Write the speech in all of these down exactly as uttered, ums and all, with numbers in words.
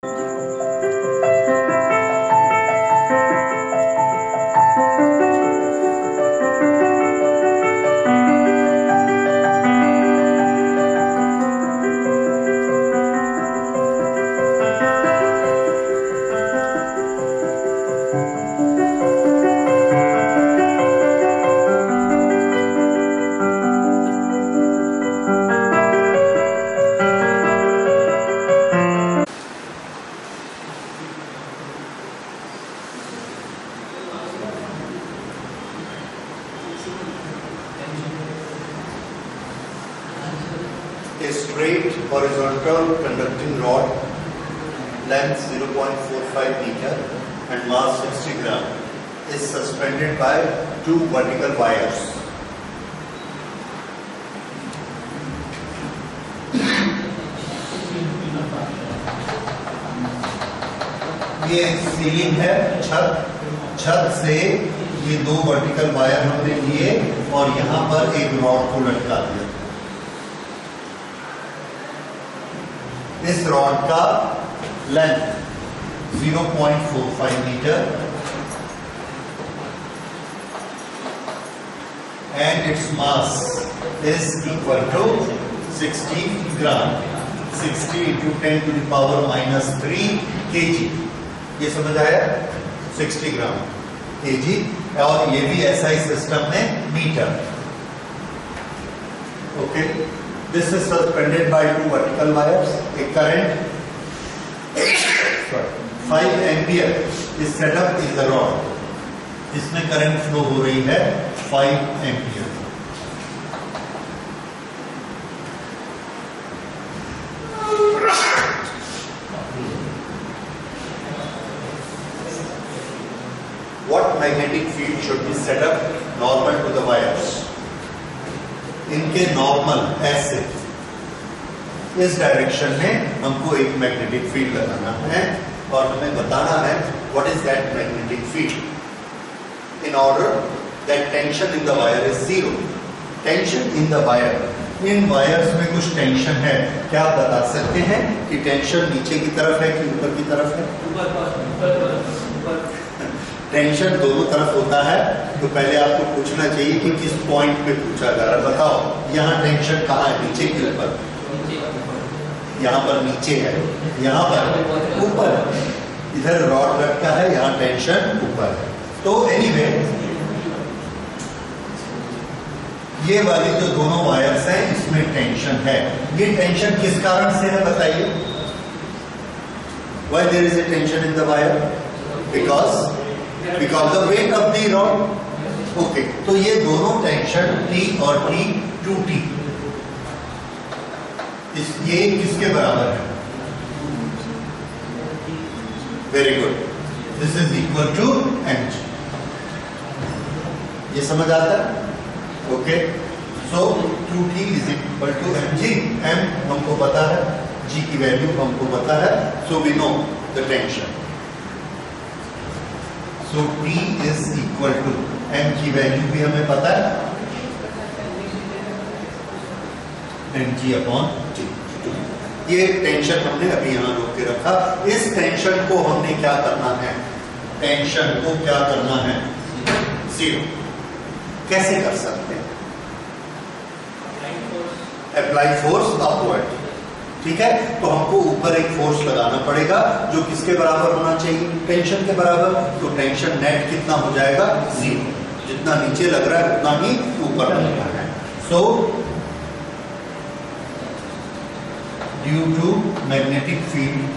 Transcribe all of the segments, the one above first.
A straight horizontal conducting rod, length zero point four five meter and mass sixty gram, is suspended by two vertical wires. ये ceiling है, छत छत से ये दो vertical wire हमने लिए और यहाँ पर एक रॉड को लटका दिया। इस रॉड का length zero point four five metre and its mass is equal to sixty gram. sixty into ten to the power minus three kg. ये समझ आया? sixty ग्राम kg और ये भी एस आई सिस्टम में metre. Okay, this is suspended by two vertical wires. A current five ampere is set up in the rod. इसमें current flow हो रही है five ampere. What magnetic field should be set up normal to the wires? इनके normal ऐसे इस direction में हमको एक मैग्नेटिक फील्ड लगाना है और हमें बताना है what is that magnetic field in order that tension in the wire is zero. Tension in the wire, in wires में कुछ टेंशन है, क्या आप बता सकते हैं कि टेंशन नीचे की तरफ है कि ऊपर की तरफ है? ऊपर। टेंशन दोनों तरफ होता है, तो पहले आपको पूछना चाहिए कि किस पॉइंट पे पूछा जा रहा है। बताओ यहाँ टेंशन कहाँ है, नीचे के ऊपर? यहाँ पर नीचे है, यहाँ पर ऊपर। इधर रॉड लटका है, यहाँ टेंशन ऊपर है। तो एनीवे ये वाली जो दोनों वायर्स हैं इसमें टेंशन है। ये टेंशन किस कारण से है बताइए? Why there is a tension in the wire? Because Because the weight of the rod. Okay, तो ये दोनों टेंशन T और T टू T इस ये किसके बराबर है? Very good, this is equal to M G. ये समझ आता है? Okay, so two T is equal to M G. M हमको पता है, जी की वैल्यू हमको पता है, so we know the tension. So T is equal to M की वैल्यू भी हमें पता है, एम जी अपॉन टी। ये टेंशन हमने अभी यहां रोक के रखा। इस टेंशन को हमने क्या करना है? टेंशन को क्या करना है? जीरो। कैसे कर सकते हैं? Apply force upward. ठीक है, तो हमको ऊपर एक फोर्स लगाना पड़ेगा जो किसके बराबर होना चाहिए? टेंशन के बराबर। तो टेंशन नेट कितना हो जाएगा? जीरो। जितना नीचे लग रहा है उतना ही ऊपर लग रहा है। So due to magnetic field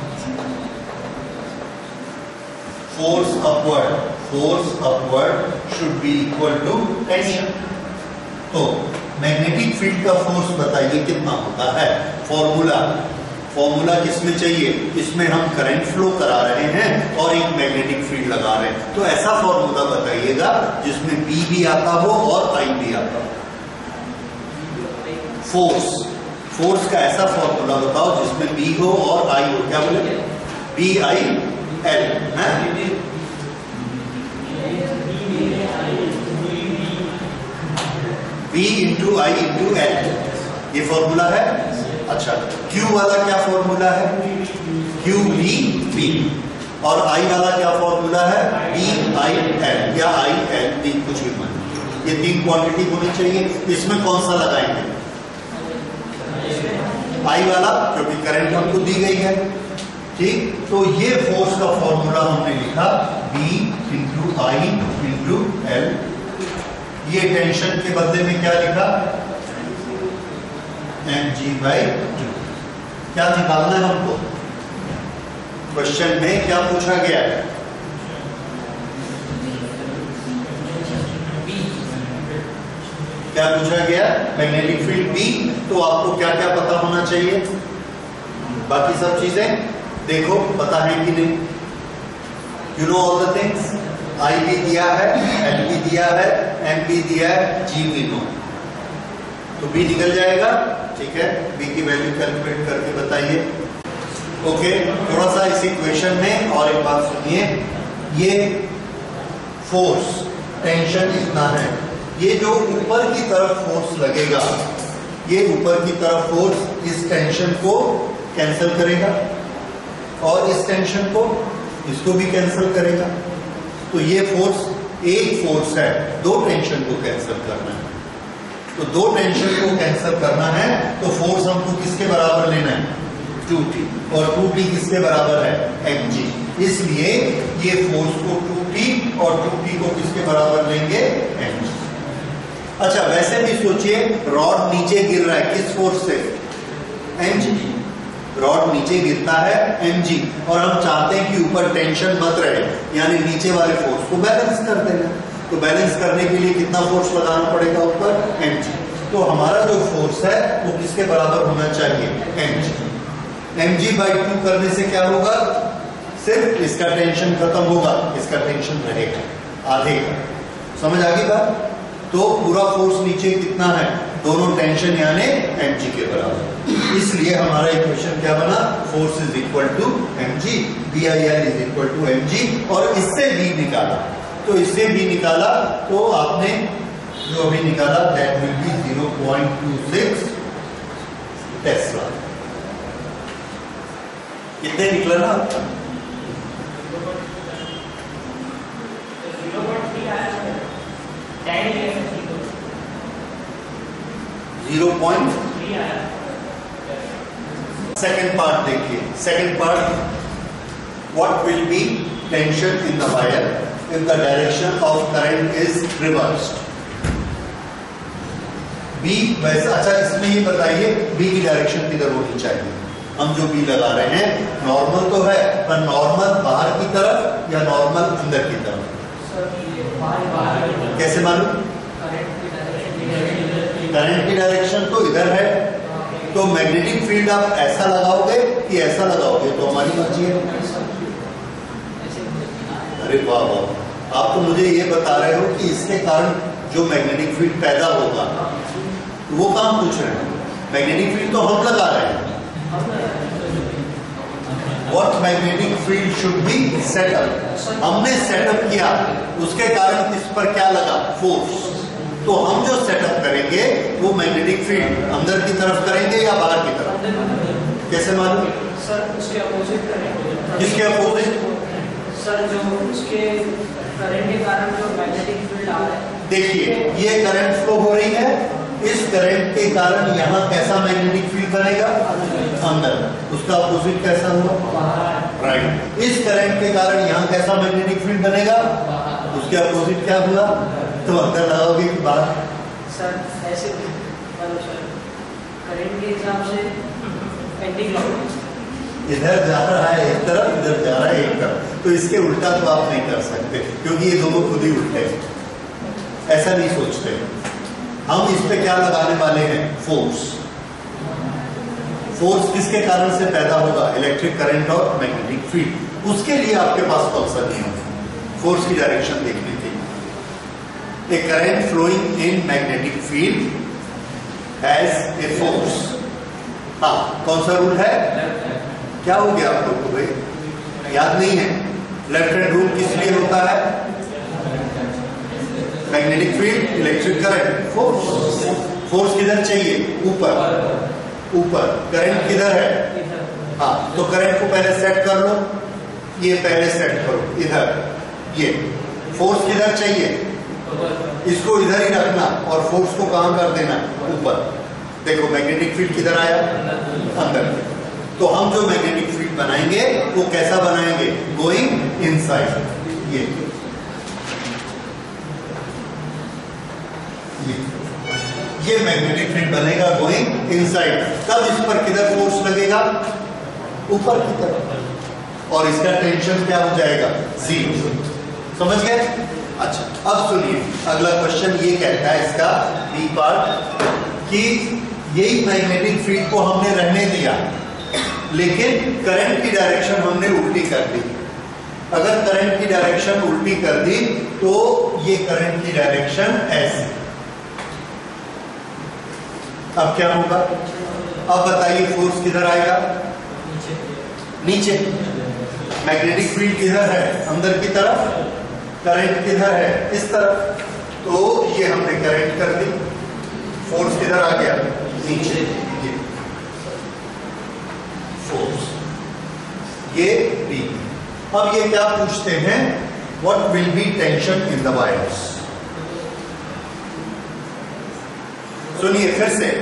force upward force upward should be equal to tension. तो मैग्नेटिक फील्ड का फोर्स बताइए कितना होता है? फॉर्मूला फॉर्मूला किसमें चाहिए? इसमें हम करंट फ्लो करा रहे हैं और एक मैग्नेटिक फील्ड लगा रहे हैं, तो ऐसा फॉर्मूला बताइएगा जिसमें B भी आता हो और I भी आता हो। फोर्स फोर्स का ऐसा फॉर्मूला बताओ जिसमें B हो और I हो। क्या बोले? बी आई एल है। B into I into L, ये फॉर्मूला है। अच्छा, Q वाला क्या फॉर्मूला है? Q B B. और आई वाला क्या फॉर्मूला है? बी आई एल या आई एल बी, कुछ भी मान। ये तीन क्वांटिटी होनी चाहिए। इसमें कौन सा लगाएंगे? आई वाला, क्योंकि करंट हमको दी गई है। ठीक, तो ये फोर्स का फॉर्मूला हमने लिखा B into I into L. ये टेंशन के बदले में क्या लिखा? M G by two. क्या निकालना है हमको? क्वेश्चन में क्या पूछा गया है? क्या पूछा गया? Magnetic field B. तो आपको क्या क्या पता होना चाहिए? बाकी सब चीजें देखो पता है कि नहीं? You know all the things. I भी दिया है, एल भी दिया है, एम भी दिया है, जी भी नो। तो बी निकल जाएगा। ठीक है, बी की वैल्यू कैलकुलेट करके बताइए। ओके, थोड़ा सा इस इक्वेशन में और एक बात सुनिए। ये फोर्स टेंशन इतना है, ये जो ऊपर की तरफ फोर्स लगेगा, ये ऊपर की तरफ फोर्स इस टेंशन को कैंसिल करेगा और इस टेंशन को, इसको भी कैंसिल करेगा। तो ये फोर्स एक फोर्स है, दो टेंशन को कैंसिल करना है। तो दो टेंशन को कैंसिल करना है तो फोर्स हमको किसके बराबर लेना है? Two T. और टू टी किसके बराबर है? M G. इसलिए ये फोर्स को टू टी और टू टी को किसके बराबर लेंगे? M G. अच्छा, वैसे भी सोचिए, रॉड नीचे गिर रहा है, किस फोर्स से? M G. रॉड नीचे गिरता है एम जी, और हम चाहते हैं कि ऊपर टेंशन मत रहे, यानी नीचे वाले फोर्स को बैलेंस कर देना। तो बैलेंस करने के लिए कितना फोर्स लगाना पड़ेगा ऊपर? M G. तो हमारा जो फोर्स है वो किसके बराबर होना चाहिए? M G. M G by two करने से क्या होगा? सिर्फ इसका टेंशन खत्म होगा, इसका टेंशन रहेगा आधे का। समझ आ गई बात? तो पूरा फोर्स नीचे कितना है? दोनों टेंशन यानी एम जी के बराबर। इसलिए हमारा इक्वेशन क्या बना? Force is equal to M G, B I L is equal to M G. और इससे बी निकाला, तो इससे बी निकाला तो आपने जो अभी निकाला that will be zero point two six tesla. कितने निकला ना आपका? Zero point. सेकेंड पार्ट देखिए। Second part, what will be tension in the wire if the direction of current is reversed? B वैसा। अच्छा, इसमें ये बताइए B की डायरेक्शन किधर होनी चाहिए? हम जो B लगा रहे हैं नॉर्मल तो है, पर नॉर्मल बाहर की तरफ या नॉर्मल अंदर की तरफ? कैसे मालूम? करंट की डायरेक्शन तो इधर है, तो मैग्नेटिक फील्ड आप ऐसा लगाओगे कि ऐसा लगाओगे तो हमारी मर्जी है। अरे वाह वाह, आप तो मुझे ये बता रहे हो कि इसके कारण जो मैग्नेटिक फील्ड पैदा होगा वो काम पूछ रहे हैं। मैग्नेटिक फील्ड तो हम लगा रहे हैं। What magnetic field should be set up, हमने सेटअप किया, उसके कारण इस पर क्या लगा? फोर्स। तो हम जो सेटअप करेंगे वो मैग्नेटिक फील्ड अंदर की तरफ करेंगे या बाहर की तरफ? कैसे मालूम? सर उसके अपोजिट करेंगे। किसके अपोजिट? सर जो उसके करंट के कारण जो मैग्नेटिक फील्ड आ रहा है। देखिए, ये करंट फ्लो हो रही है, इस करंट के कारण यहाँ कैसा मैग्नेटिक फील्ड बनेगा? अंदर। उसका अपोजिट कैसा हुआ? राइट। इस करंट के कारण यहाँ कैसा मैग्नेटिक फील्ड बनेगा? उसके अपोजिट क्या हुआ? तो अंदर लगाओगे कि बाहर? सर ऐसे करंट के हिसाब से एंटी क्लॉकवाइज इधर जा रहा है एक तरफ, इधर जा रहा है एक तरफ, तो इसके उल्टा तो आप नहीं कर सकते, क्योंकि ये दोनों खुद ही उल्टे हैं। ऐसा नहीं सोचते। हम इस पे क्या लगाने वाले हैं? फोर्स। फोर्स किसके कारण से पैदा होगा? इलेक्ट्रिक करंट और मैग्नेटिक फील्ड। उसके लिए आपके पास कौन सा नियम है? फोर्स की डायरेक्शन देखनी थी। A current flowing in magnetic field has a force. हाँ, कौन सा रूल है? क्या हो गया आप लोग को भाई? याद नहीं है? लेफ्ट हैंड रूल किस लिए होता है? Magnetic field, electric current, force. Force किधर चाहिए? ऊपर। ऊपर। करंट किधर है? हाँ, तो करंट को पहले सेट कर लो, ये पहले सेट करो इधर, ये फोर्स किधर चाहिए, इसको इधर ही रखना और फोर्स को कहां कर देना, ऊपर। देखो मैग्नेटिक फील्ड किधर आया, अंदर। तो हम जो मैग्नेटिक फील्ड बनाएंगे वो कैसा बनाएंगे, गोइंग इनसाइड। ये ये ये मैग्नेटिक फील्ड बनेगा गोइंग इनसाइड। तब इस पर किधर फोर्स लगेगा, ऊपर की तरफ, और इसका टेंशन क्या हो जाएगा, जीरो। समझ गए? अच्छा, अब सुनिए अगला क्वेश्चन ये कहता है इसका बी पार्ट कि यही मैग्नेटिक फील्ड को हमने रहने दिया, लेकिन करंट की डायरेक्शन हमने उल्टी कर दी। अगर करंट की डायरेक्शन उल्टी कर दी तो ये करंट की डायरेक्शन ऐसी, अब क्या होगा, अब बताइए फोर्स किधर आएगा, नीचे। मैग्नेटिक फील्ड किधर है, अंदर की तरफ, करंट किधर है, इस तरफ। तो ये हमने करंट कर दी, फोर्स किधर आ गया, नीचे। ये फोर्स, ये बी। अब ये क्या पूछते हैं, what will be tension in the wires. सुनिए फिर से,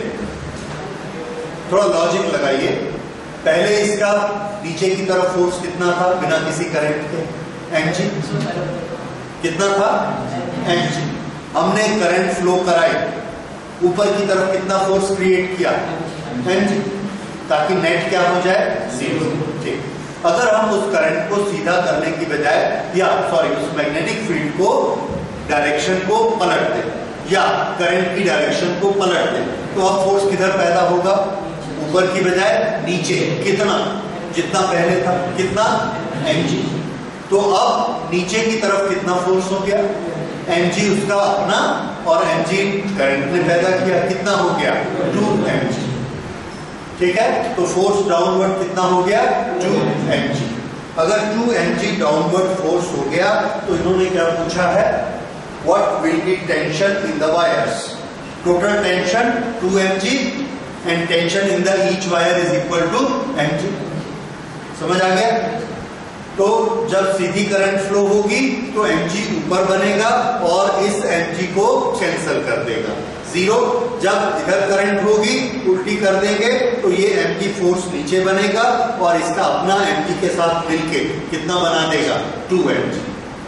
थोड़ा लॉजिक लगाइए। पहले इसका नीचे की तरफ फोर्स कितना था बिना किसी करंट के, एनजी कितना था, एनजी। हमने करंट फ्लो कराई, ऊपर की तरफ कितना फोर्स क्रिएट किया, एनजी, ताकि नेट क्या हो जाए, जीरो। ठीक। अगर हम उस करंट को सीधा करने की बजाय, या सॉरी उस मैग्नेटिक फील्ड को डायरेक्शन को पलट दें, या करंट की डायरेक्शन को पलट दें, तो अब फोर्स किधर पैदा होगा, ऊपर की बजाय नीचे। कितना, जितना पहले था, कितना, एमजी। तो अब नीचे की तरफ कितना फोर्स हो गया, एमजी उसका अपना, और एमजी करंट ने पैदा किया, कितना हो गया, टू एमजी। ठीक है, तो फोर्स डाउनवर्ड कितना हो गया, टू एमजी। अगर टू एमजी डाउनवर्ड फोर्स हो गया तो इन्होंने क्या पूछा है, what will be tension in the wires, total tension two millimeters and tension in the each wire is equal to mg। समझ आ गया? तो जब सीधी करंट फ्लो होगी तो mg ऊपर बनेगा और इस mg को कैंसिल कर देगा, जीरो। जब इधर करंट होगी उल्टी कर देंगे तो ये mg फोर्स नीचे बनेगा और इसका अपना mg के साथ मिलके कितना बना देगा, two mg।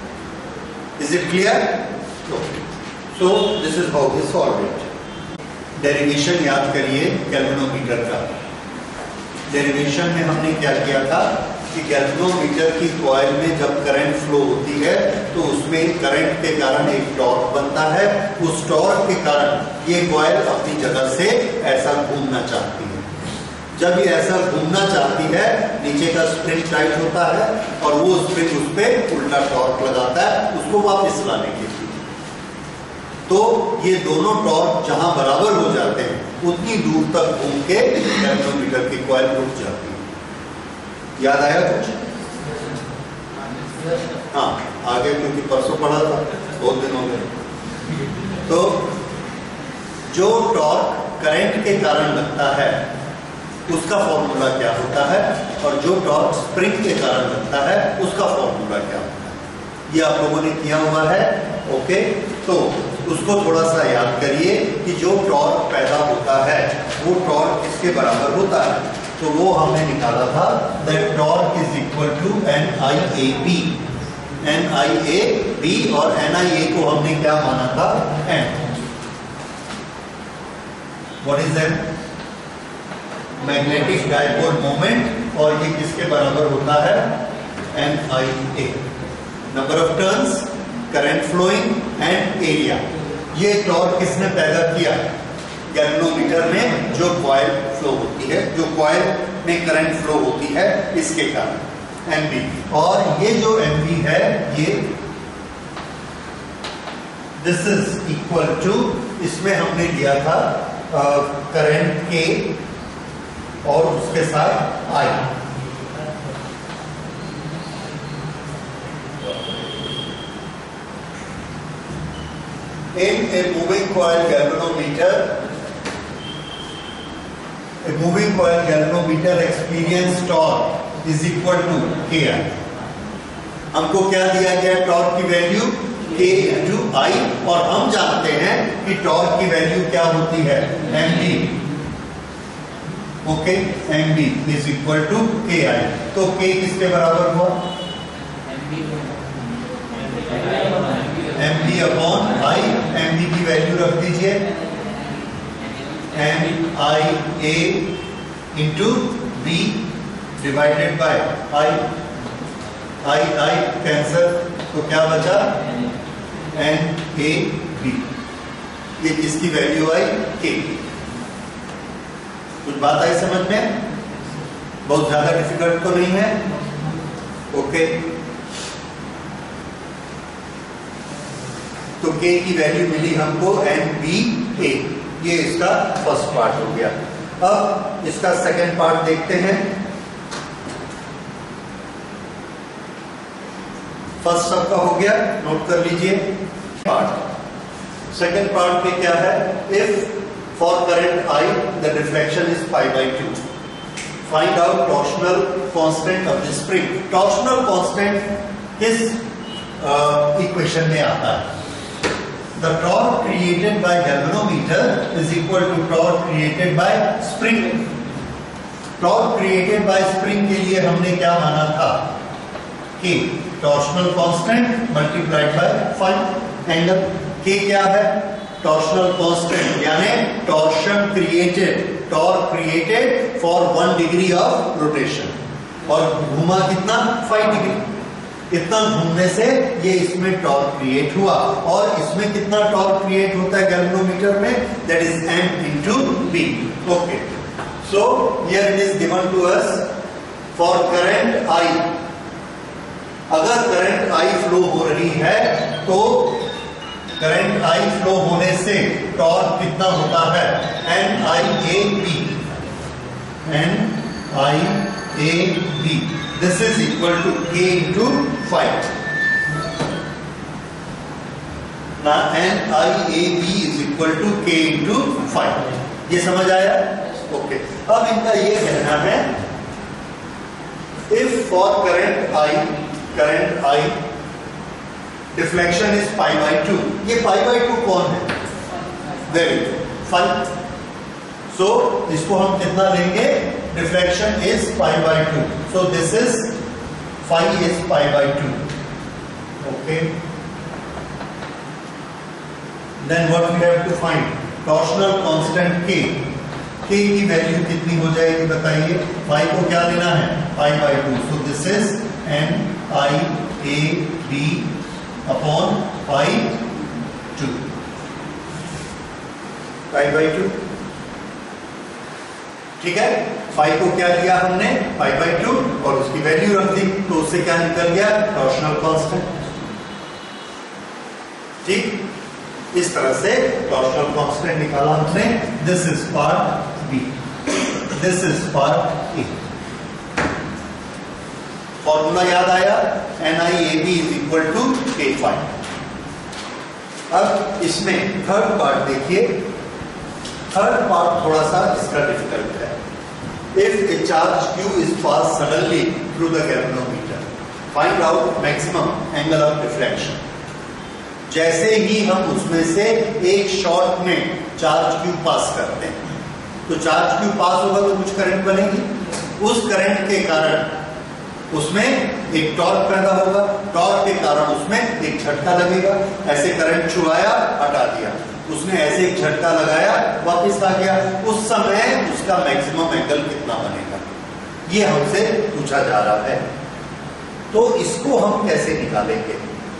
Is it clear? So this is how we solve it. Derivation याद करिए गैल्वेनोमीटर का। डेरिवेशन में हमने क्या किया था कि गैल्वेनोमीटर की कॉइल में जब करंट फ्लो होती है तो उसमें करंट के कारण एक टॉर्क बनता है। उस टॉर्क के कारण ये कॉइल अपनी जगह से ऐसा घूमना चाहती है। जब ये ऐसा घूमना चाहती है, नीचे का स्प्रिंग टाइट होता है और वो स्प्रिंग उस पर उल्टा टॉर्क लगाता है उसको वापस लाने के लिए। तो ये दोनों टॉर्क जहां बराबर हो जाते हैं उतनी दूर तक घूम के गैल्वेनोमीटर की कॉइल रुक जाती है। याद आया कुछ? हाँ, आगे क्योंकि परसों पढ़ा था, बहुत दिन हो गए। तो जो टॉर्क करंट के कारण लगता है उसका फॉर्मूला क्या होता है और जो टॉर्क स्प्रिंग के कारण लगता है उसका फॉर्मूला क्या होता है, ये आप लोगों ने किया हुआ है। ओके, तो उसको थोड़ा सा याद करिए कि जो टॉर्क पैदा होता है वो टॉर्क किसके बराबर होता है। तो वो हमने निकाला था, that torque is equal to N I A B. N I A B और एन आई ए को हमने क्या माना था, N. What is N? Magnetic dipole moment, और ये किसके बराबर होता है, N I A. Number of turns, current flowing and area. ये टॉर्क किसने पैदा किया, गैल्वेनोमीटर में जो कॉइल फ्लो होती है, जो कॉइल में करंट फ्लो होती है इसके कारण, एम बी। और ये जो एम बी है ये दिस इज इक्वल टू, इसमें हमने लिया था करंट के और उसके साथ I. In a moving coil galvanometer, a moving coil galvanometer experience torque is equal to K I. हमको क्या दिया गया? टॉर्क की वैल्यू K इंटू आई, और हम जानते हैं कि टॉर्क की वैल्यू क्या होती है? M B. Okay, M B is equal to K I. तो K किसके बराबर हुआ? M B upon I. M B की वैल्यू रख दीजिए M I A into B divided by I. I I cancel, तो क्या बचा? N A B. ये किसकी वैल्यू आई? के। कुछ बात आई समझ में? बहुत ज्यादा डिफिकल्ट तो नहीं है। ओके, तो के की वैल्यू मिली हमको एन बी ए। ये इसका फर्स्ट पार्ट हो गया। अब इसका सेकंड पार्ट देखते हैं। फर्स्ट सबका हो गया, नोट कर लीजिए। पार्ट सेकंड पार्ट में क्या है? If for current I the deflection is pi by two, find out torsional constant of the spring. Torsional constant किस इक्वेशन में आता है? The torque created by galvanometer is equal to torque created by spring. Torque created by spring के लिए हमने क्या माना था? कि torsional constant multiplied by phi angle. K क्या है? टॉर्शनल कांस्टेंट यानी torsion created, torque created for one degree of rotation, और घूमा कितना? Phi degree. इतना घूमने से ये इसमें टॉर्क क्रिएट हुआ, और इसमें कितना टॉर्क क्रिएट होता है गैल्वेनोमीटर में? That is M into B. Okay, so here it is given to us for current I. अगर करंट आई फ्लो हो रही है तो करंट आई फ्लो होने से टॉर्क कितना होता है? N I A B. N I A B this is equal to K into phi. ना N I A B is equal to K into phi. ये समझ आया? ओके, अब इनका ये कहना है if for current I current I deflection is pi by two. ये पाई बाई टू कौन है? Very five. सो इसको हम कितना लेंगे? Deflection is pi by two, so this is phi is pi by two. Okay, then what we have to find? Torsional constant K. K की value कितनी हो जाएगी बताइए? फाइव को क्या लेना है? Pi by two, so this is N I A B upon pi two. Pi by two, ठीक है। फाइव को क्या लिया हमने? पाई बाई टू, और उसकी वैल्यू रख दी, तो उससे क्या निकल गया? Torsional constant. ठीक, इस तरह से टॉर्शनल कांस्टेंट निकाला हमने। This is part B, this is part A. Formula याद आया? N I A B is equal to K phi. अब इसमें थर्ड पार्ट देखिए। थर्ड पार्ट थोड़ा सा इसका डिफिकल्ट है। If a charge Q is pass suddenly through the galvanometer, find out maximum angle of deflection. जैसे ही हम उसमें से एक शॉट में चार्ज क्यू पास करते हैं, तो चार्ज क्यू पास होगा तो कुछ करंट बनेगी। उस करंट के कारण उसमें एक टॉर्क पैदा होगा, टॉर्क के कारण उसमें एक झटका लगेगा। ऐसे करंट छुआया, हटा दिया, उसने ऐसे एक झटका लगाया, वापस आ गया। उस समय उसका मैक्सिमम एंगल कितना बनेगा, ये हमसे पूछा जा रहा है। तो इसको हम कैसे निकालेंगे?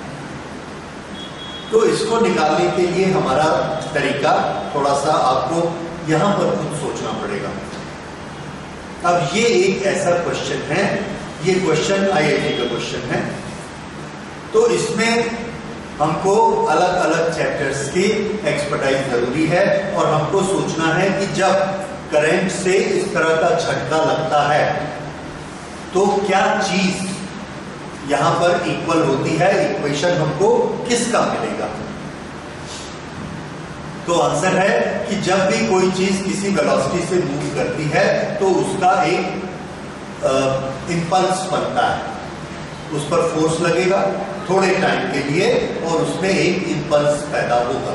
तो इसको निकालने के लिए हमारा तरीका थोड़ा सा आपको यहां पर खुद सोचना पड़ेगा। अब ये एक ऐसा क्वेश्चन है, ये क्वेश्चन आई आई टी का क्वेश्चन है, तो इसमें हमको अलग अलग चैप्टर्स की एक्सपर्टाइज जरूरी है, और हमको सोचना है कि जब करंट से इस तरह का झटका लगता है तो क्या चीज यहां पर इक्वल होती है, इक्वेशन हमको किसका मिलेगा। तो आंसर है कि जब भी कोई चीज किसी वेलोसिटी से मूव करती है तो उसका एक इंपल्स बनता है, उस पर फोर्स लगेगा थोड़े टाइम के लिए और उसमें एक इंपल्स पैदा होगा।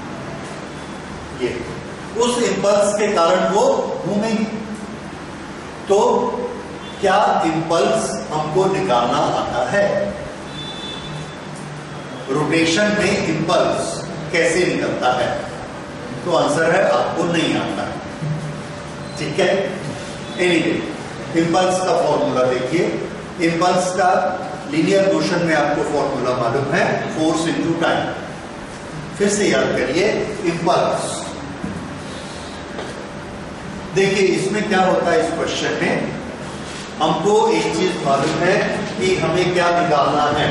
ये उस इंपल्स के कारण वो घूमेगी। तो क्या इंपल्स हमको निकालना आता है? रोटेशन में इंपल्स कैसे निकलता है? तो आंसर है आपको नहीं आता है। ठीक है, एनीवे इंपल्स का फॉर्मूला देखिए। इंपल्स का लीनियर मोशन में आपको फॉर्मूला मालूम है, फोर्स इनटू टाइम। फिर से याद करिए, इंपल्स देखिए इसमें क्या होता है। इस क्वेश्चन में हमको एक चीज मालूम है कि हमें क्या निकालना है,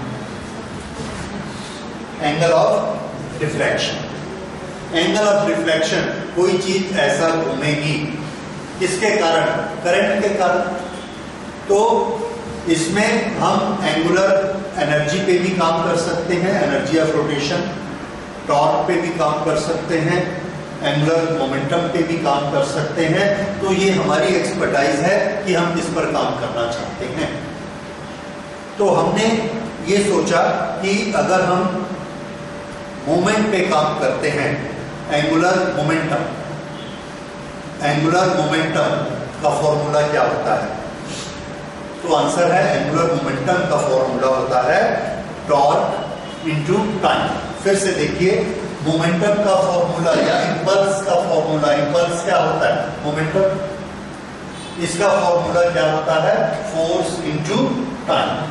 angle of diffraction. Angle of diffraction, कोई चीज ऐसा घूमेगी किसके कारण? करंट के कारण। तो इसमें हम एंगुलर एनर्जी पे भी काम कर सकते हैं, एनर्जी ऑफ रोटेशन, टॉर्क पे भी काम कर सकते हैं, एंगुलर मोमेंटम पे भी काम कर सकते हैं। तो ये हमारी एक्सपर्टाइज है कि हम किस पर काम करना चाहते हैं। तो हमने ये सोचा कि अगर हम मोमेंट पे काम करते हैं, एंगुलर मोमेंटम, एंगुलर मोमेंटम का फॉर्मूला क्या होता है? तो आंसर है एंगुलर मोमेंटम का फॉर्मूला होता है टॉर्क इनटू टाइम। फिर से देखिए, मोमेंटम का फॉर्मूला या इंपल्स का फॉर्मूला, इंपल्स क्या होता है? मोमेंटम। इसका फॉर्मूला क्या होता है? Force into time.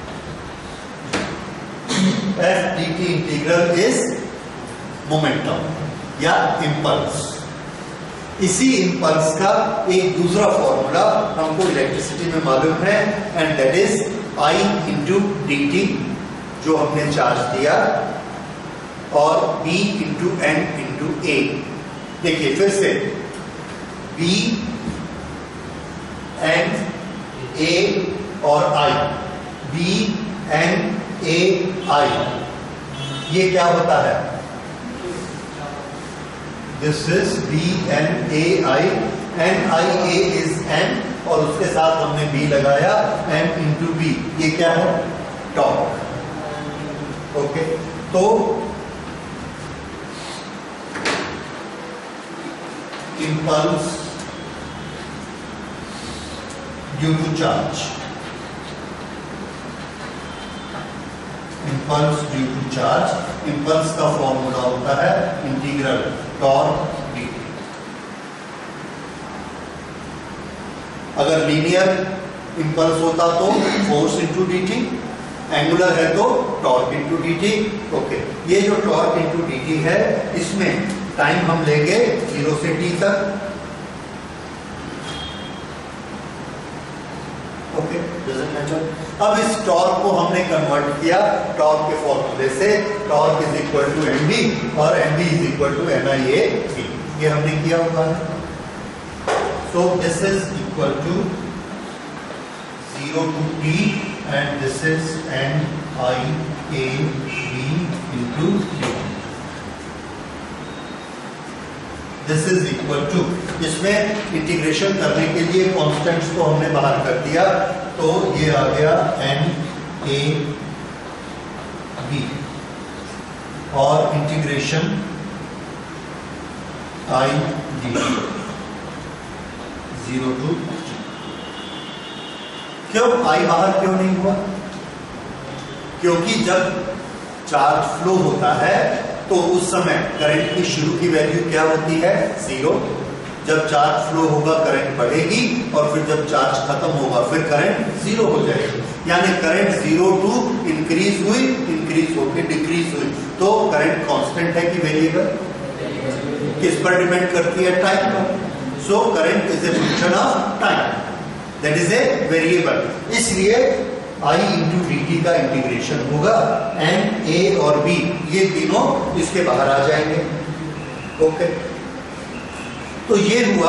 F D T integral is momentum या इंपल्स। इसी इंपल्स का एक दूसरा फॉर्मूला हमको इलेक्ट्रिसिटी में मालूम है, and that is I into D T, जो हमने चार्ज दिया, और B into N into A. देखिए फिर से, B, एन, ए और I, B, N, A, I, ये क्या होता है? This is B, N, A, I, N, I, A is N, और उसके साथ हमने B लगाया, N इंटू B, ये क्या है? टॉर्क। ओके, तो impulse due to charge, impulse due to charge, impulse का फॉर्मूला होता है इंटीग्रल टॉर्क dt। अगर लीनियर इंपल्स होता तो फोर्स इंटू dt, एंगुलर है तो टॉर्क इंटू dt। ओके, ये जो टॉर्क इंटू dt है, इसमें टाइम हम लेंगे जीरो से टी तक। ओके, अब इस टॉर्क को हमने कन्वर्ट किया टॉर्क के फॉर्मूले से, torque is equal to M B और M B is equal to N I A B, ये हमने किया हुआ है। So this is equal to zero to T and this is N I A B into T. This is equal to, इसमें integration करने के लिए constants को हमने बाहर कर दिया, तो ये आ गया एन ए बी और integration I D zero to. क्यों आई बाहर क्यों नहीं हुआ? क्योंकि जब चार्ज फ्लो होता है तो उस समय करंट की शुरू की वैल्यू क्या होती है? जीरो। जब चार्ज फ्लो होगा करंट बढ़ेगी, और फिर जब चार्ज खत्म होगा फिर करंट जीरो हो जाएगी। यानी करंट जीरो टू इंक्रीज हुई, इंक्रीज होकर डिक्रीज हुई, तो करंट कांस्टेंट है कि वेरिएबल? किस पर डिपेंड करती है? टाइम पर। So current is a function of time, that is a variable. इसलिए I इंटू डी टी का इंटीग्रेशन होगा, एन, ए और बी ये तीनों इसके बाहर आ जाएंगे। ओके, तो ये हुआ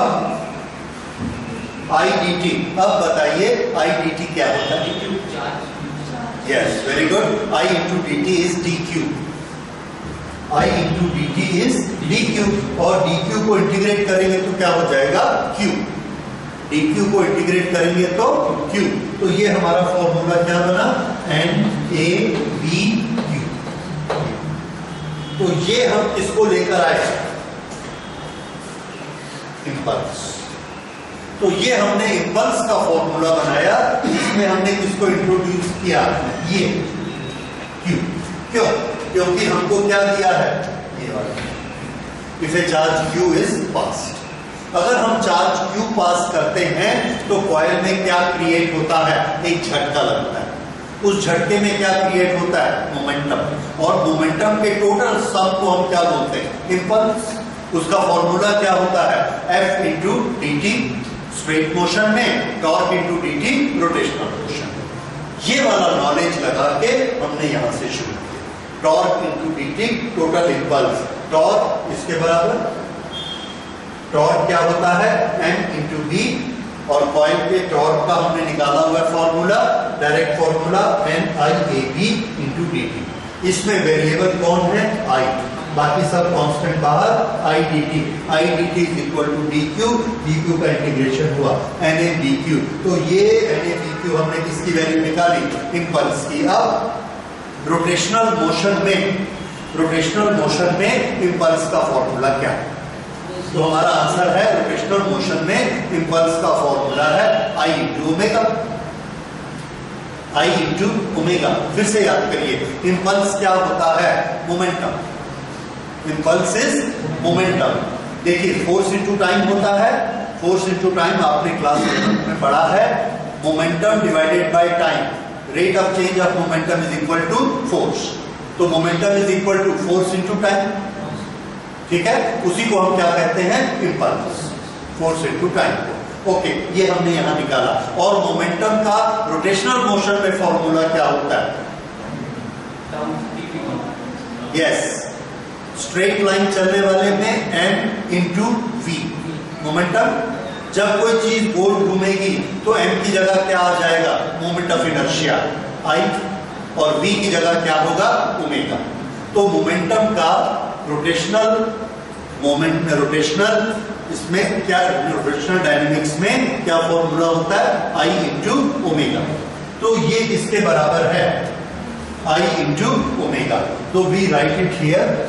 आई डी टी। अब बताइए आई डी टी क्या होता है? Yes, very good. I into D T is D Q. I into D T is D Q, और डी क्यू को इंटीग्रेट करेंगे तो क्या हो जाएगा क्यू, डी क्यू को इंटीग्रेट करेंगे तो क्यू, तो ये हमारा फॉर्मूला क्या बना एन ए बी क्यू। तो ये हम किसको लेकर आए, इंपल्स। तो ये हमने इंपल्स का फॉर्मूला बनाया, इसमें हमने किसको इंट्रोड्यूस किया, ये क्यू। क्यों, क्योंकि हमको क्या दिया है, ये वाला, if a charge Q is passed. अगर हम चार्ज क्यू पास करते हैं तो कॉइल में क्या क्रिएट होता है, एक झटका लगता है। उस झटके में क्या क्रिएट होता है, मोमेंटम, और मोमेंटम के टोटल सम को हम क्या बोलते हैं, इंपल्स। उसका फॉर्मूला क्या होता है, F into D T straight motion में, torque into D T rotational motion. ये वाला नॉलेज लगा के हमने यहां से शुरू किया, torque into D T total impulse. Torque इसके बराबर, टॉर्क क्या होता है, एम इंटू बी, और कॉइल के टॉर्क का हमने निकाला हुआ formula, direct formula N I A B into D T. इसमें वेरिएबल कौन है, आई, बाकी सब कांस्टेंट बाहर, I D T, I D T is equal to D Q, D Q का इंटीग्रेशन हुआ एन ए बी क्यू। तो ये एन ए बी क्यू हमने किसकी वैल्यू निकाली, इंपल्स की। अब रोटेशनल मोशन में, रोटेशनल मोशन में इंपल्स का फॉर्मूला क्या है, तो हमारा आंसर है रोटेशनल मोशन में इंपल्स का फॉर्मूला है I into omega, I into omega. फिर से याद करिए, इंपल्स क्या होता है, मोमेंटम, इंपल्स इज मोमेंटम। देखिए फोर्स इंटू टाइम होता है, फोर्स इंटू टाइम आपने क्लास में पढ़ा है, momentum divided by time, rate of change of momentum is equal to force. तो momentum is equal to force into time, ठीक है, उसी को हम क्या कहते हैं, impulse, force into time. Okay, ये हमने यहां निकाला। और मोमेंटम का रोटेशनल मोशन में फॉर्मूला क्या होता है, यस, स्ट्रेट लाइन चलने वाले में एम इंटू वी। मोमेंटम, जब कोई चीज गोल घूमेगी तो एम की जगह क्या आ जाएगा, मोमेंट ऑफ इनर्शिया आई, और वी की जगह क्या होगा, ओमेगा। तो मोमेंटम का रोटेशनल मोमेंट, रोटेशनल इसमें क्या, रोटेशनल डायनेमिक्स में क्या फॉर्मूला होता है, आई इंटू ओमेगा। तो ये इसके बराबर है, आई इंटू ओमेगा। तो we write it here,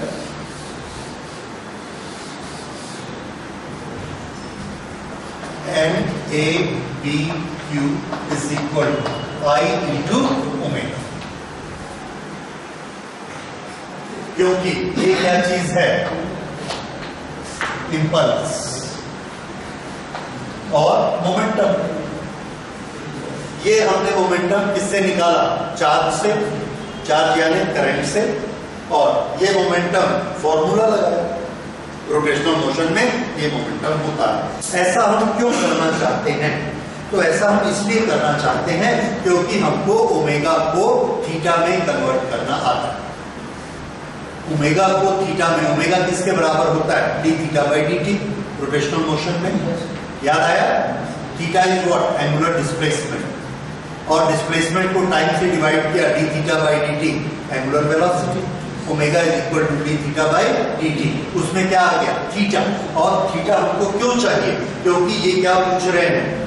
N A B Q is equal to I into omega. क्योंकि ये क्या चीज है, इंपल्स और मोमेंटम। ये हमने मोमेंटम किससे निकाला, चार्ज से, चार्ज यानी करंट से, और ये मोमेंटम फॉर्मूला लगाया, रोटेशनल मोशन में ये मोमेंटम होता है। ऐसा हम क्यों करना चाहते हैं, तो ऐसा हम इसलिए करना चाहते हैं क्योंकि हमको ओमेगा को थीटा में कन्वर्ट करना आता है। ओमेगा को थीटा में, ओमेगा किसके बराबर होता है, D theta by D T, rotational motion में, याद आया, theta is what, angular displacement, और डिस्प्लेसमेंट को टाइम से डिवाइड किया, D theta by D T, angular velocity, omega is equal to D theta by D T. उसमें क्या आ गया, थीटा, और थीटा हमको क्यों चाहिए, क्योंकि ये क्या पूछ रहे हैं,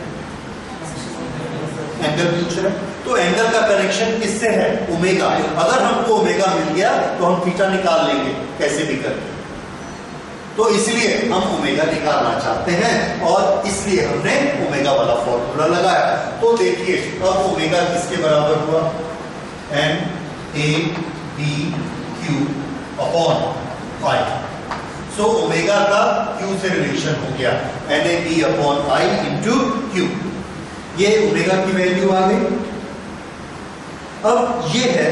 एंगल पूछ रहे हैं। तो एंगल का कनेक्शन किससे है, ओमेगा। अगर हमको ओमेगा मिल गया तो हम थीटा निकाल लेंगे कैसे भी करके। तो इसलिए हम ओमेगा निकालना चाहते हैं, और इसलिए हमने ओमेगा वाला फॉर्मूला लगाया। तो देखिए अब ओमेगा किसके बराबर हुआ, N A B Q upon I. So omega का क्यू से रिलेशन हो गया, N A B upon I into Q. ये ओमेगा की वैल्यू आ गई। अब ये है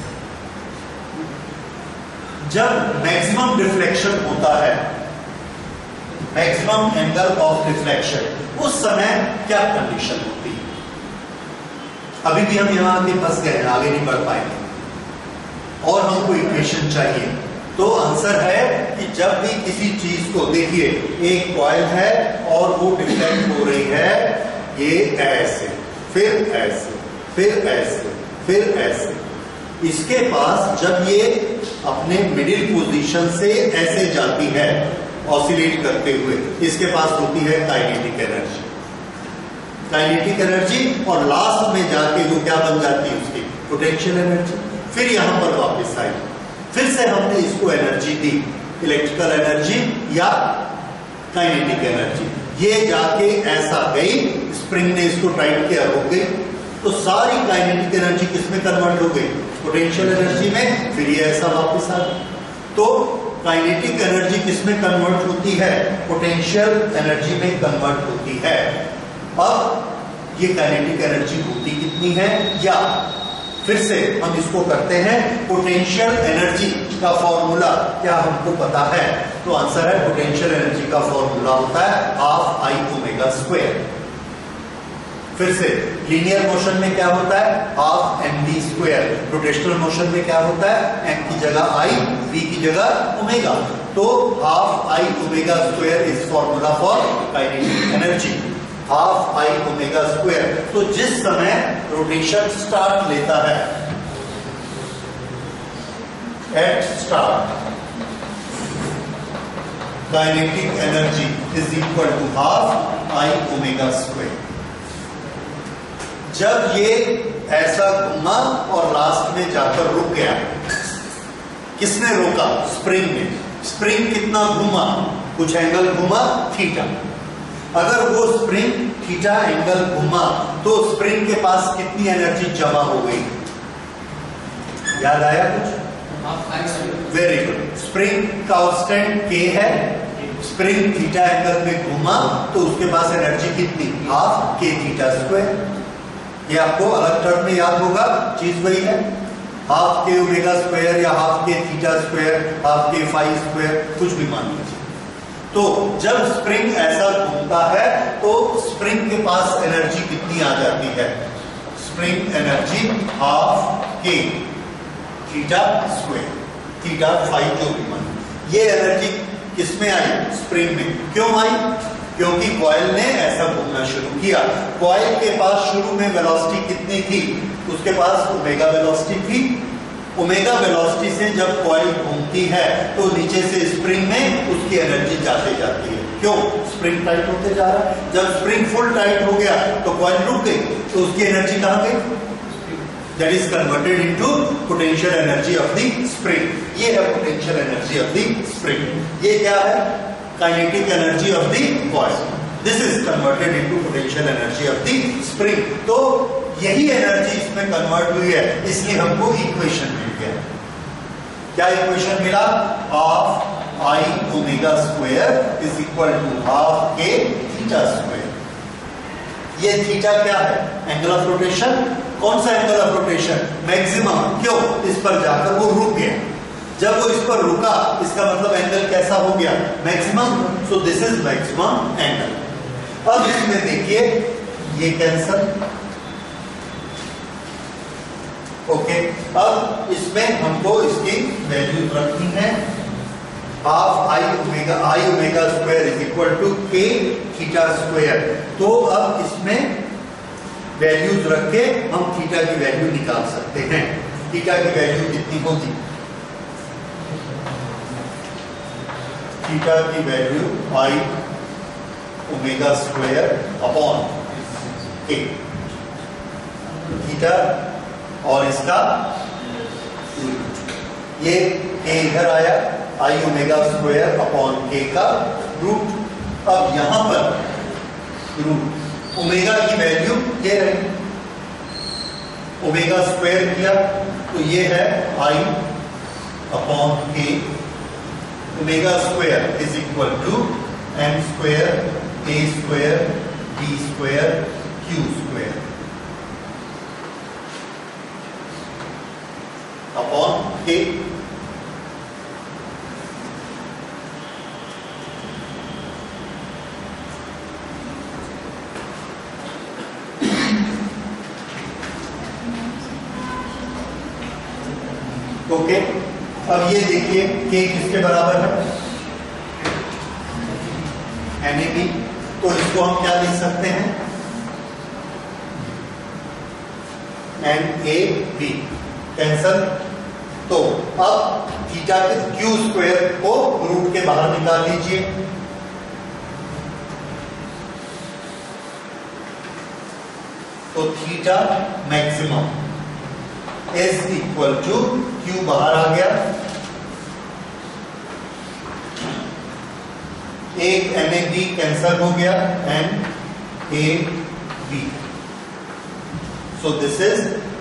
जब मैक्सिमम डिफ्लेक्शन होता है, मैक्सिमम एंगल ऑफ डिफ्लेक्शन, उस समय क्या कंडीशन होती है। अभी भी हम यहां आके फंस गए, आगे नहीं बढ़ पाएंगे, और हमको इक्वेशन चाहिए। तो आंसर है कि जब भी किसी चीज को, देखिए एक कॉइल है और वो डिफ्लेक्ट हो रही है, ये ऐसे, फिर ऐसे, फिर ऐसे, फिर ऐसे, इसके पास जब ये अपने मिडिल पोजीशन से ऐसे जाती है ऑसिलेट करते हुए, इसके पास होती है काइनेटिक एनर्जी। काइनेटिक एनर्जी और लास्ट में जाके वो क्या बन जाती है उसकी पोटेंशियल एनर्जी। फिर यहां पर वापस आई, फिर से हमने इसको एनर्जी दी, इलेक्ट्रिकल एनर्जी या काइनेटिक एनर्जी। ये जाके ऐसा गई, स्प्रिंग ने इसको टाइट किया, रोक गई, तो सारी काइनेटिक एनर्जी किसमें कन्वर्ट हो गई पोटेंशियल एनर्जी में। फिर ये ऐसा वापस आ गई। तो काइनेटिक एनर्जी किसमें कन्वर्ट होती है पोटेंशियल एनर्जी में कन्वर्ट होती है। अब ये काइनेटिक एनर्जी होती कितनी है, या फिर से हम इसको करते हैं पोटेंशियल एनर्जी का फॉर्मूला क्या हमको पता है, तो आंसर है पोटेंशियल एनर्जी का फॉर्मूला होता है हाफ आई ओमेगा स्क्वायर। फिर से लीनियर मोशन में क्या होता है half M V square, rotational motion में क्या होता है एम की जगह आई, वी की जगह ओमेगा, तो half I omega square is formula for kinetic energy, half I omega square. तो जिस समय रोटेशन स्टार्ट लेता है at start, kinetic energy is equal to half I omega square. जब ये ऐसा घूमा और लास्ट में जाकर रुक गया, किसने रोका स्प्रिंग ने, स्प्रिंग कितना घूमा, कुछ एंगल घूमा थीटा। अगर वो स्प्रिंग थीटा एंगल घूमा तो स्प्रिंग के पास कितनी एनर्जी जमा हो गई, याद आया कुछ? Very good. स्प्रिंग कांस्टेंट के है, स्प्रिंग थीटा एंगल में घूमा तो उसके पास एनर्जी कितनी हाफ के थीटा स्क्वायर। ये आपको अलग टर्म में याद होगा, चीज वही है, हाफ के ओमेगा स्क्वायर या half K theta square, half K phi square, कुछ भी मान लीजिए। तो जब स्प्रिंग ऐसा घूमता है तो स्प्रिंग के पास एनर्जी कितनी आ जाती है, spring energy half K theta square, theta phi जो भी मान, ये एनर्जी किसमें आई स्प्रिंग में। क्यों आई, क्योंकि कॉइल ने ऐसा घूमना शुरू किया। कॉइल के पास शुरू में वेलोसिटी कितनी थी, उसके पास ओमेगा वेलोसिटी थी। ओमेगा वेलोसिटी से जब कॉइल घूमती है तो नीचे से स्प्रिंग में उसकी एनर्जी जाते जाती है। क्यों, स्प्रिंग टाइट होते जा रहा है। जब स्प्रिंग फुल टाइट हो गया तो कॉइल रुक गई, तो उसकी एनर्जी कहां गई, that is converted into potential energy of the spring. ये है potential energy of the spring. ये क्या है kinetic energy of the coil, this is converted into potential energy of the spring. तो यही एनर्जी इसमें कन्वर्ट हुई है, इसलिए हमको इक्वेशन मिल गया। क्या इक्वेशन मिला, half I omega square is equal to half K theta square. ये थीटा क्या है, एंगल ऑफ रोटेशन। कौन सा एंगल ऑफ रोटेशन, मैक्सिमम। क्यों, इस पर जाकर वो रुक गया, जब वो इस पर रुका इसका मतलब एंगल कैसा हो गया maximum, so this is maximum angle. अब इसमें देखिए ये कैंसल, ओके। अब इसमें हमको इसकी वैल्यू रखनी है, half I omega, I omega square is equal to K theta square. तो अब इसमें वैल्यूज रख के हम थीटा की वैल्यू निकाल सकते हैं। थीटा की वैल्यू कितनी होगी, थीटा की value I omega square upon K, theta और इसका ये के इधर आया, आई ओमेगा स्क्वायर अपॉन के का रूट। अब यहां पर रूट ओमेगा की वैल्यू ये रही, ओमेगा स्क्वायर किया तो ये है I upon K, omega square is equal to M square A square B square Q square upon K. Okay, अब ये देखिए के किसके बराबर है, एन ए बी। तो इसको हम क्या लिख सकते हैं, एन ए बी। कैंसल। तो अब थीटा के क्यू स्क्वायर को रूट के बाहर निकाल लीजिए। तो theta maximum is equal to Q बाहर आ गया, एक एन ए बी कैंसल हो गया, N A B. So this is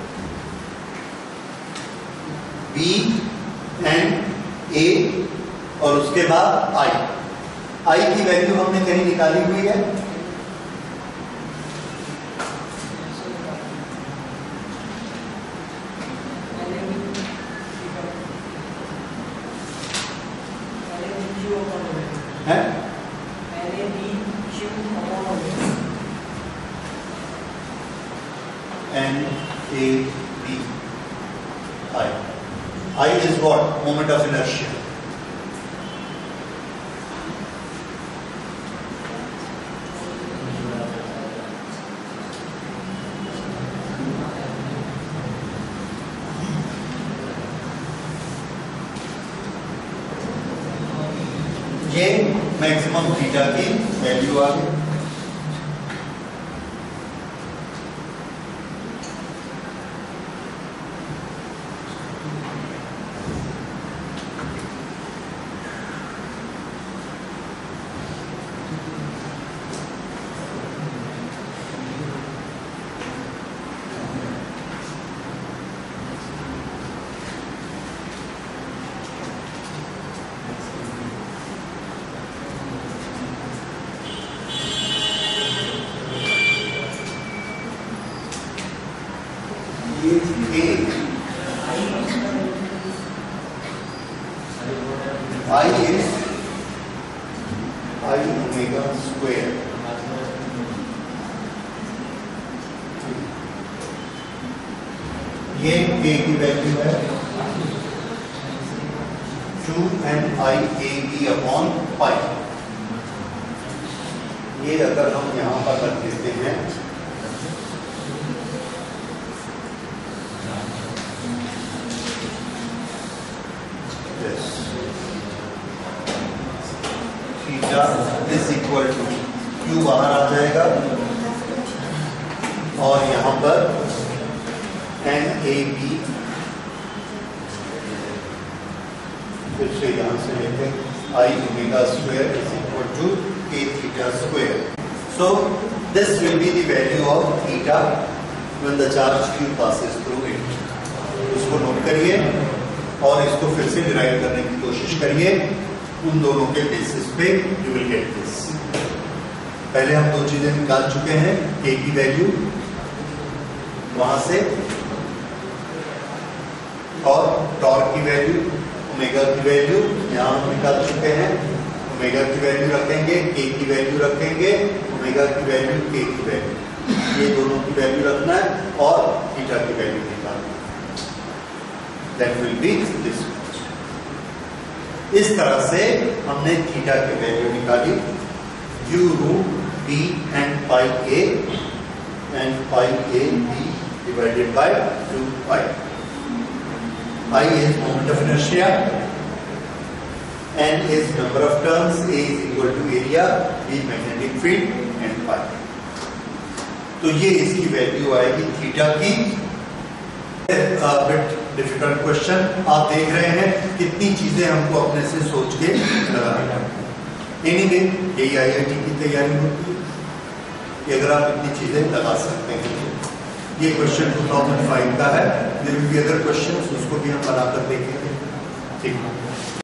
B N A और उसके बाद आई। आई की वैल्यू हमने कहीं निकाली हुई है, है? N A B I. I is what? Moment of inertia. ये मैक्सिमम थीटा की वैल्यू आ गई। I is I omega square. ये A की वैल्यू है two N I A B upon pi. ये अगर हम यहां पर रख देते हैं theta is equal to Q बाहर आ जाएगा और यहां पर एन ए बी, फिर से यहां से लेते हैं I omega square is equal to A theta square. So this will be the value of theta when the charge q passes through it। उसको नोट करिए और इसको फिर से डिराइव करने की कोशिश करिए। उन दोनों के बेसिस पे यू विल गेट दिस। पहले हम दो चीजें निकाल चुके हैं, ए की वैल्यू वहां से और टॉर्क की वैल्यू, ओमेगा की वैल्यू यहां हम निकाल चुके हैं। ओमेगा की वैल्यू रखेंगे, के की वैल्यू रखेंगे, ओमेगा की वैल्यू, के की वैल्यू, ये दोनों की वैल्यू रखना है और थीटा की वैल्यू निकालना है। That will be this. इस तरह से हमने थीटा की वैल्यू निकाली, you root B and pi A and pi A B divided by two pi. I is moment of inertia, n is number of turns, a is equal to area, b magnetic field and pi। तो ये इसकी value आएगी theta की। Bit difficult question आप देख रहे हैं, कितनी चीजें हमको अपने से सोच के लगानी है। एनीवे यही आई आई टी की तैयारी होती है कि अगर आप इतनी चीजें लगा सकते हैं। ये क्वेश्चन दो हज़ार पाँच का है। There will be other questions, उसको भी हम बनाकर देखेंगे। ठीक है।